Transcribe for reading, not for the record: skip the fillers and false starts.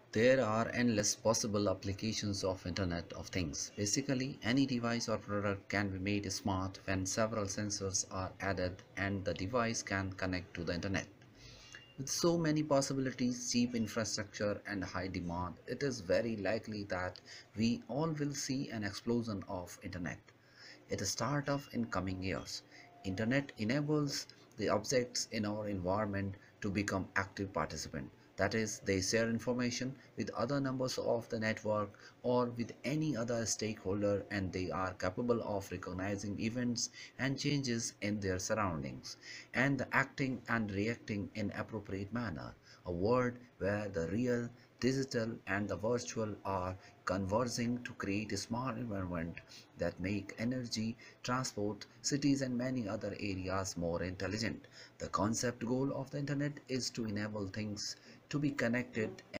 There are endless possible applications of Internet of Things. Basically, any device or product can be made smart when several sensors are added and the device can connect to the Internet. With so many possibilities, cheap infrastructure and high demand, it is very likely that we all will see an explosion of Internet. At the start of in coming years, Internet enables the objects in our environment to become active participants. That is, they share information with other members of the network or with any other stakeholder, and they are capable of recognizing events and changes in their surroundings and acting and reacting in appropriate manner. A world where the real, digital and the virtual are converging to create a smart environment that make energy, transport, cities and many other areas more intelligent. The concept goal of the internet is to enable things to be connected